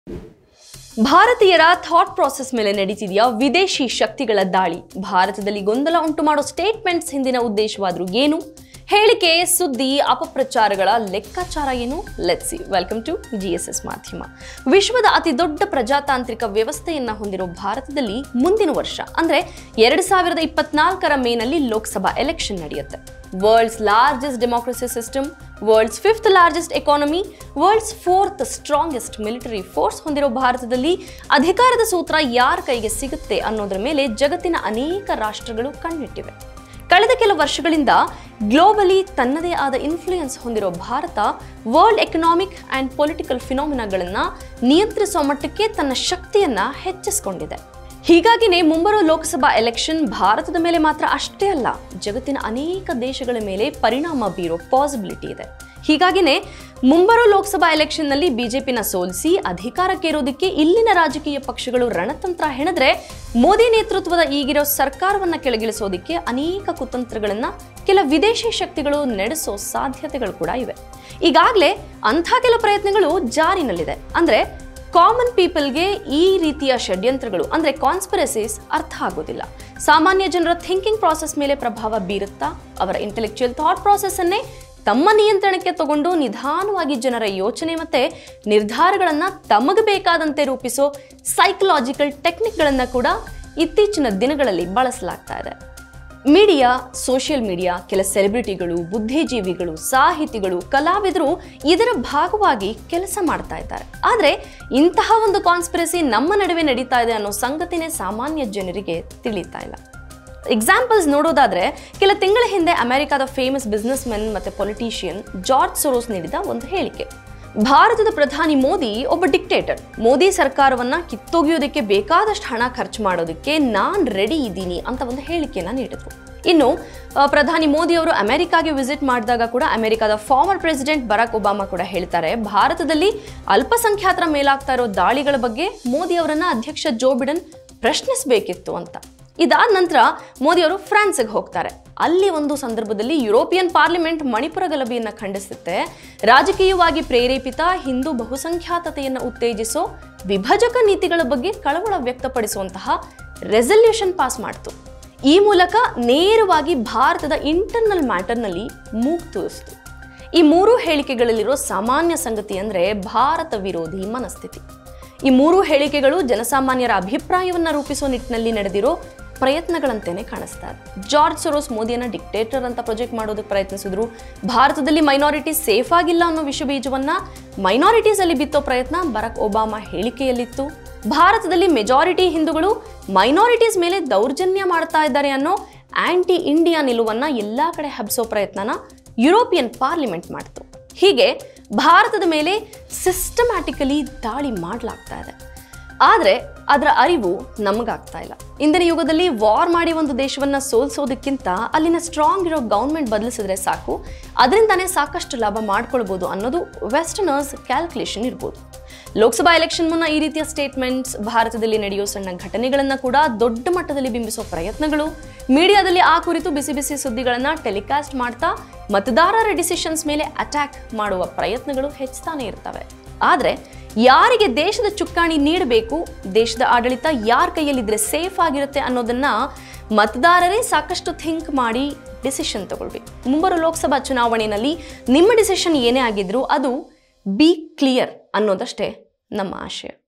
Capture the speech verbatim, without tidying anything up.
ಭಾರತೀಯರ thought process ಮೇಲೆ ನಡೀತಿದೆಯಾ ವಿದೇಶಿ ಶಕ್ತಿಗಳ ದಾಳಿ? ಭಾರತದಲ್ಲಿ ಗೊಂದಲ ಉಂಟು ಮಾಡೋ ಸ್ಟೇಟ್ಮೆಂಟ್ಸ್ ಹಿಂದಿನ ಉದ್ದೇಶವಾದರೂ ಏನು? ಹೇಳಿಕೆ, ಸುದ್ದಿ, ಅಪಪ್ರಚಾರಗಳ ಲೆಕ್ಕಾಚಾರ ಏನು? Let's see. Welcome to GSS Madhyama. ವಿಶ್ವದ ಅತಿ ದೊಡ್ಡ ಪ್ರಜಾತಾಂತ್ರಿಕ ವ್ಯವಸ್ಥೆಯನ್ನ ಹೊಂದಿರೋ ಭಾರತದಲ್ಲಿ ಮುಂದಿನ ವರ್ಷ ಅಂದ್ರೆ ಎರಡ್ ಸಾವಿರದ ಇಪ್ಪತ್ನಾಲ್ಕರ ಮೇನಲ್ಲಿ ಲೋಕಸಭಾ ಎಲೆಕ್ಷನ್ ನಡೆಯುತ್ತೆ. World's largest democracy system, world's fifth largest economy, world's fourth strongest military force ಹೊಂದಿರೋ ಭಾರತದಲ್ಲಿ ಅಧಿಕಾರದ ಸೂತ್ರ ಯಾರ ಕೈಗೆ ಸಿಗುತ್ತೆ ಅನ್ನೋದರ ಮೇಲೆ ಜಗತ್ತಿನ ಅನೇಕ ರಾಷ್ಟ್ರಗಳು ಕಣ್ಣಿಟ್ಟಿವೆ. ಕಳೆದ ಕೆಲ ವರ್ಷಗಳಿಂದ ಗ್ಲೋಬಲಿ ತನ್ನದೇ ಆದ ಇನ್ಫ್ಲೂಯೆನ್ಸ್ ಹೊಂದಿರೋ ಭಾರತ ವರ್ಲ್ಡ್ ಎಕನಾಮಿಕ್ ಅಂಡ್ ಪೊಲಿಟಿಕಲ್ ಫಿನಾಮಿನಾಗಳನ್ನ ನಿಯಂತ್ರಿಸುವ ಮಟ್ಟಕ್ಕೆ ತನ್ನ ಶಕ್ತಿಯನ್ನ ಹೆಚ್ಚಿಸಿಕೊಂಡಿದೆ. ಹೀಗಾಗಿನೇ ಮುಂಬರೋ ಲೋಕಸಭಾ ಎಲೆಕ್ಷನ್ ಭಾರತದ ಮೇಲೆ ಮಾತ್ರ ಅಷ್ಟೇ ಅಲ್ಲ, ಜಗತ್ತಿನ ಅನೇಕ ದೇಶಗಳ ಮೇಲೆ ಪರಿಣಾಮ ಬೀರೋ ಪಾಸಿಬಿಲಿಟಿ ಇದೆ. ಹೀಗಾಗಿನೇ ಮುಂಬರೋ ಲೋಕಸಭಾ ಎಲೆಕ್ಷನ್ನಲ್ಲಿ ಬಿಜೆಪಿನ ಸೋಲಿಸಿ ಅಧಿಕಾರಕ್ಕೇರೋದಕ್ಕೆ ಇಲ್ಲಿನ ರಾಜಕೀಯ ಪಕ್ಷಗಳು ರಣತಂತ್ರ ಹೆಣೆದ್ರೆ ಮೋದಿ ನೇತೃತ್ವದ ಈಗಿರೋ ಸರ್ಕಾರವನ್ನ ಕೆಳಗಿಳಿಸೋದಕ್ಕೆ ಅನೇಕ ಕುತಂತ್ರಗಳನ್ನ ಕೆಲ ವಿದೇಶಿ ಶಕ್ತಿಗಳು ನಡೆಸೋ ಸಾಧ್ಯತೆಗಳು ಕೂಡ ಇವೆ. ಈಗಾಗಲೇ ಅಂಥ ಕೆಲ ಪ್ರಯತ್ನಗಳು ಜಾರಿನಲ್ಲಿದೆ. ಅಂದ್ರೆ ಕಾಮನ್ ಪೀಪಲ್ಗೆ ಈ ರೀತಿಯ ಷಡ್ಯಂತ್ರಗಳು ಅಂದ್ರೆ ಕಾನ್ಸ್ಪಿರಸೀಸ್ ಅರ್ಥ ಆಗೋದಿಲ್ಲ. ಸಾಮಾನ್ಯ ಜನರ ಥಿಂಕಿಂಗ್ ಪ್ರಾಸೆಸ್ ಮೇಲೆ ಪ್ರಭಾವ ಬೀರುತ್ತಾ ಅವರ ಇಂಟೆಲೆಕ್ಚುಯಲ್ ಥಾಟ್ ಪ್ರಾಸೆಸ್ ಅನ್ನೇ ತಮ್ಮ ನಿಯಂತ್ರಣಕ್ಕೆ ತಗೊಂಡು ನಿಧಾನವಾಗಿ ಜನರ ಯೋಚನೆ ಮತ್ತೆ ನಿರ್ಧಾರಗಳನ್ನ ತಮಗೆ ಬೇಕಾದಂತೆ ರೂಪಿಸೋ ಸೈಕಲಾಜಿಕಲ್ ಟೆಕ್ನಿಕ್ಗಳನ್ನ ಕೂಡ ಇತ್ತೀಚಿನ ದಿನಗಳಲ್ಲಿ ಬಳಸಲಾಗ್ತಾ ಇದೆ. ಮೀಡಿಯಾ, ಸೋಷಿಯಲ್ ಮೀಡಿಯಾ, ಕೆಲ ಸೆಲೆಬ್ರಿಟಿಗಳು, ಬುದ್ಧಿಜೀವಿಗಳು, ಸಾಹಿತಿಗಳು, ಕಲಾವಿದರು ಇದರ ಭಾಗವಾಗಿ ಕೆಲಸ ಮಾಡ್ತಾ ಇದ್ದಾರೆ. ಆದ್ರೆ ಇಂತಹ ಒಂದು ಕಾನ್ಸ್ಪಿರಸಿ ನಮ್ಮ ನಡುವೆ ನಡೀತಾ ಇದೆ ಅನ್ನೋ ಸಂಗತಿನೇ ಸಾಮಾನ್ಯ ಜನರಿಗೆ ತಿಳಿತಾ ಇಲ್ಲ. ಎಕ್ಸಾಂಪಲ್ಸ್ ನೋಡೋದಾದ್ರೆ ಕೆಲ ತಿಂಗಳ ಹಿಂದೆ ಅಮೆರಿಕದ ಫೇಮಸ್ ಬಿಸ್ನೆಸ್ ಮೆನ್ ಮತ್ತೆ ಪೊಲಿಟಿಷಿಯನ್ ಜಾರ್ಜ್ ಸೊರೋಸ್ ನೀಡಿದ ಒಂದು ಹೇಳಿಕೆ. ಭಾರತದ ಪ್ರಧಾನಿ ಮೋದಿ ಒಬ್ಬ ಡಿಕ್ಟೇಟರ್. ಮೋದಿ ಸರ್ಕಾರವನ್ನ ಕಿತ್ತೊಗೆಯೋದಕ್ಕೆ ಬೇಕಾದಷ್ಟು ಹಣ ಖರ್ಚು ಮಾಡೋದಕ್ಕೆ ನಾನ್ ರೆಡಿ ಇದ್ದೀನಿ ಅಂತ ಒಂದು ಹೇಳಿಕೆಯನ್ನ ನೀಡಿದ್ರು. ಇನ್ನು ಪ್ರಧಾನಿ ಮೋದಿ ಅವರು ಅಮೆರಿಕಾಗೆ ವಿಸಿಟ್ ಮಾಡಿದಾಗ ಕೂಡ ಅಮೆರಿಕದ ಫಾರ್ಮರ್ ಪ್ರೆಸಿಡೆಂಟ್ ಬರಾಕ್ ಒಬಾಮಾ ಕೂಡ ಹೇಳ್ತಾರೆ, ಭಾರತದಲ್ಲಿ ಅಲ್ಪಸಂಖ್ಯಾತರ ಮೇಲಾಗ್ತಾ ಇರೋ ದಾಳಿಗಳ ಬಗ್ಗೆ ಮೋದಿ ಅವರನ್ನ ಅಧ್ಯಕ್ಷ ಜೋ ಬಿಡನ್ ಪ್ರಶ್ನಿಸಬೇಕಿತ್ತು ಅಂತ. ಇದಾದ ನಂತರ ಮೋದಿ ಅವರು ಫ್ರಾನ್ಸ್ಗೆ ಹೋಗ್ತಾರೆ. ಅಲ್ಲಿ ಒಂದು ಸಂದರ್ಭದಲ್ಲಿ ಯುರೋಪಿಯನ್ ಪಾರ್ಲಿಮೆಂಟ್ ಮಣಿಪುರ ಗಲಭೆಯನ್ನ ಖಂಡಿಸುತ್ತೆ. ರಾಜಕೀಯವಾಗಿ ಪ್ರೇರೇಪಿತ ಹಿಂದೂ ಬಹುಸಂಖ್ಯಾತತೆಯನ್ನು ಉತ್ತೇಜಿಸೋ ವಿಭಜಕ ನೀತಿಗಳ ಬಗ್ಗೆ ಕಳವಳ ವ್ಯಕ್ತಪಡಿಸುವಂತಹ ರೆಸಲ್ಯೂಷನ್ ಪಾಸ್ ಮಾಡ್ತು. ಈ ಮೂಲಕ ನೇರವಾಗಿ ಭಾರತದ ಇಂಟರ್ನಲ್ ಮ್ಯಾಟರ್ನಲ್ಲಿ ಮೂಗು ತೂರಿಸ್ತು. ಈ ಮೂರು ಹೇಳಿಕೆಗಳಲ್ಲಿರೋ ಸಾಮಾನ್ಯ ಸಂಗತಿ ಅಂದ್ರೆ ಭಾರತ ವಿರೋಧಿ ಮನಸ್ಥಿತಿ. ಈ ಮೂರು ಹೇಳಿಕೆಗಳು ಜನಸಾಮಾನ್ಯರ ಅಭಿಪ್ರಾಯವನ್ನ ರೂಪಿಸುವ ನಿಟ್ಟಿನಲ್ಲಿ ನಡೆದಿರೋ ಪ್ರಯತ್ನಗಳಂತೆಯೇ ಕಾಣಿಸ್ತಾರೆ. ಜಾರ್ಜ್ ಸೊರೋಸ್ ಮೋದಿಯನ್ನ ಡಿಕ್ಟೇಟರ್ ಅಂತ ಪ್ರೊಜೆಕ್ಟ್ ಮಾಡೋದಕ್ಕೆ ಪ್ರಯತ್ನಿಸಿದ್ರು. ಭಾರತದಲ್ಲಿ ಮೈನಾರಿಟೀಸ್ ಸೇಫ್ ಆಗಿಲ್ಲ ಅನ್ನೋ ವಿಷ ಬೀಜವನ್ನ ಮೈನಾರಿಟೀಸ್ ಅಲ್ಲಿ ಬಿತ್ತೋ ಪ್ರಯತ್ನ ಬರಾಕ್ ಒಬಾಮಾ ಹೇಳಿಕೆಯಲ್ಲಿತ್ತು. ಭಾರತದಲ್ಲಿ ಮೆಜಾರಿಟಿ ಹಿಂದೂಗಳು ಮೈನಾರಿಟೀಸ್ ಮೇಲೆ ದೌರ್ಜನ್ಯ ಮಾಡ್ತಾ ಇದ್ದಾರೆ ಅನ್ನೋ ಆಂಟಿ ಇಂಡಿಯಾ ನಿಲುವನ್ನ ಎಲ್ಲಾ ಕಡೆ ಹಬ್ಸೋ ಪ್ರಯತ್ನನ ಯುರೋಪಿಯನ್ ಪಾರ್ಲಿಮೆಂಟ್ ಮಾಡ್ತು. ಹೀಗೆ ಭಾರತದ ಮೇಲೆ ಸಿಸ್ಟಮ್ಯಾಟಿಕಲಿ ದಾಳಿ ಮಾಡಲಾಗ್ತಾ ಇದೆ. ಆದರೆ ಅದರ ಅರಿವು ನಮಗಾಗ್ತಾ ಇಲ್ಲ. ಇಂದಿನ ಯುಗದಲ್ಲಿ ವಾರ್ ಮಾಡಿ ಒಂದು ದೇಶವನ್ನ ಸೋಲಿಸೋದಕ್ಕಿಂತ ಅಲ್ಲಿನ ಸ್ಟ್ರಾಂಗ್ ಇರೋ ಗವರ್ಮೆಂಟ್ ಬದಲಿಸಿದ್ರೆ ಸಾಕು, ಅದರಿಂದಾನೇ ಸಾಕಷ್ಟು ಲಾಭ ಮಾಡ್ಕೊಳ್ಬೋದು ಅನ್ನೋದು ವೆಸ್ಟರ್ನರ್ಸ್ ಕ್ಯಾಲ್ಕುಲೇಷನ್ ಇರ್ಬೋದು. ಲೋಕಸಭಾ ಎಲೆಕ್ಷನ್ ಮುನ್ನ ಈ ರೀತಿಯ ಸ್ಟೇಟ್ಮೆಂಟ್ಸ್, ಭಾರತದಲ್ಲಿ ನಡೆಯೋ ಸಣ್ಣ ಘಟನೆಗಳನ್ನ ಕೂಡ ದೊಡ್ಡ ಮಟ್ಟದಲ್ಲಿ ಬಿಂಬಿಸೋ ಪ್ರಯತ್ನಗಳು, ಮೀಡಿಯಾದಲ್ಲಿ ಆ ಕುರಿತು ಬಿಸಿ ಬಿಸಿ ಸುದ್ದಿಗಳನ್ನ ಟೆಲಿಕಾಸ್ಟ್ ಮಾಡ್ತಾ ಮತದಾರರ ಡಿಸಿಷನ್ಸ್ ಮೇಲೆ ಅಟ್ಯಾಕ್ ಮಾಡುವ ಪ್ರಯತ್ನಗಳು ಹೆಚ್ಚುತ್ತಾನೆ ಇರ್ತವೆ. ಆದ್ರೆ ಯಾರಿಗೆ ದೇಶದ ಚುಕ್ಕಾಣಿ ನೀಡಬೇಕು, ದೇಶದ ಆಡಳಿತ ಯಾರ ಕೈಯಲ್ಲಿದ್ರೆ ಸೇಫ್ ಆಗಿರುತ್ತೆ ಅನ್ನೋದನ್ನ ಮತದಾರರೇ ಸಾಕಷ್ಟು ಥಿಂಕ್ ಮಾಡಿ ಡಿಸಿಷನ್ ತಗೊಳ್ಬೇಕು. ಮುಂಬರೋ ಲೋಕಸಭಾ ಚುನಾವಣೆಯಲ್ಲಿ ನಿಮ್ಮ ಡಿಸಿಷನ್ ಏನೇ ಆಗಿದ್ರು ಅದು ಬಿ ಕ್ಲಿಯರ್ ಅನ್ನೋದಷ್ಟೇ ನಮ್ಮ ಆಶಯ.